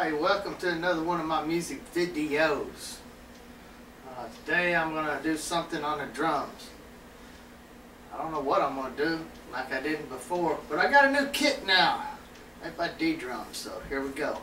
Hi, welcome to another one of my music videos. Today I'm going to do something on the drums. I don't know what I'm going to do like I didn't before, but I got a new kit now. Made by ddrum, so here we go.